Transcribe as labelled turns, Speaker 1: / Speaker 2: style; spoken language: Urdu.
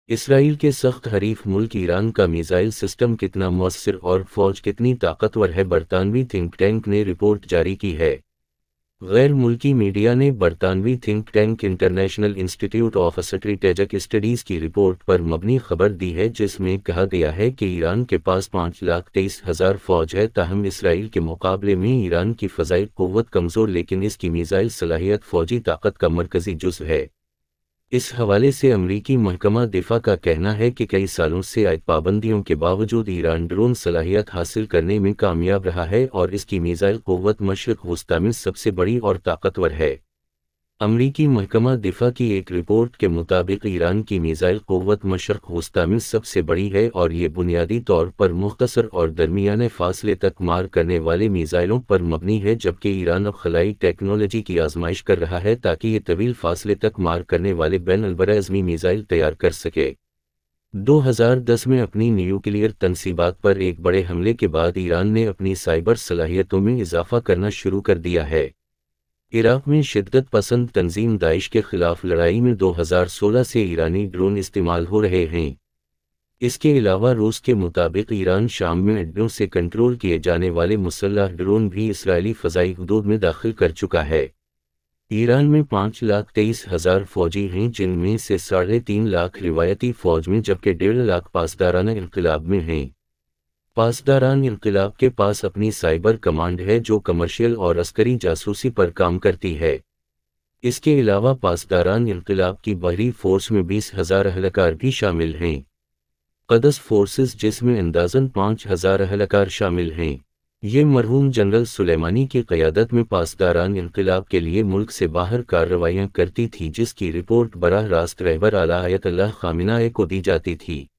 Speaker 1: اسرائیل کے سخت حریف ملک ایران کا میزائل سسٹم کتنا مؤثر اور فوج کتنی طاقتور ہے، برطانوی تھنک ٹینک نے رپورٹ جاری کی ہے۔ غیر ملکی میڈیا نے برطانوی think tank international institute of strategic studies کی رپورٹ پر مبنی خبر دی ہے، جس میں کہا گیا ہے کہ ایران کے پاس 5,23,000 فوج ہے۔ تاہم اسرائیل کے مقابلے میں ایران کی فضائی قوت کمزور، لیکن اس کی میزائل صلاحیت فوجی طاقت کا مرکزی جزو ہے۔ اس حوالے سے امریکی محکمہ دفاع کا کہنا ہے کہ کئی سالوں سے عائد پابندیوں کے باوجود ایران ڈرون صلاحیت حاصل کرنے میں کامیاب رہا ہے اور اس کی میزائل قوت مشرق وسطی میں سب سے بڑی اور طاقتور ہے۔ امریکی محکمہ دفاع کی ایک رپورٹ کے مطابق ایران کی میزائل قوت مشرق وسطی میں سب سے بڑی ہے اور یہ بنیادی طور پر مختصر اور درمیانے فاصلے تک مار کرنے والے میزائلوں پر مبنی ہے، جبکہ ایران اب خلائی ٹیکنالوجی کی آزمائش کر رہا ہے تاکہ یہ طویل فاصلے تک مار کرنے والے بین البراعظمی میزائل تیار کر سکے۔ 2010 میں اپنی نیوکلیئر تنصیبات پر ایک بڑے حملے کے بعد ایران نے اپنی سائبر صلاحیتوں میں اضافہ کرنا شروع کر دیا ہے۔ عراق میں شدت پسند تنظیم داعش کے خلاف لڑائی میں 2016 سے ایرانی ڈرون استعمال ہو رہے ہیں۔ اس کے علاوہ روس کے مطابق ایران شام میں اڈوں سے کنٹرول کیے جانے والے مسلح ڈرون بھی اسرائیلی فضائی حدود میں داخل کر چکا ہے۔ ایران میں 5,23,000 فوجی ہیں، جن میں سے 3.5 لاکھ روایتی فوج میں جبکہ 1.5 لاکھ پاسداران انقلاب میں ہیں۔ پاسداران انقلاب کے پاس اپنی سائبر کمانڈ ہے جو کمرشل اور عسکری جاسوسی پر کام کرتی ہے۔ اس کے علاوہ پاسداران انقلاب کی بحری فورس میں 20,000 اہلکار بھی شامل ہیں۔ قدس فورسز، جس میں اندازاً 5,000 اہلکار شامل ہیں، یہ مرحوم جنرل سلیمانی کی قیادت میں پاسداران انقلاب کے لیے ملک سے باہر کارروائیاں کرتی تھی، جس کی رپورٹ براہ راست رہبر اعلیٰ آیت اللہ خامنہ ای کو دی جاتی تھی۔